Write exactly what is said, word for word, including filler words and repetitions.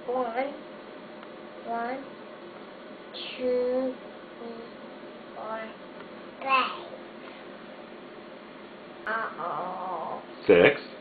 One, one, two, three, four, five. Uh-oh. Six.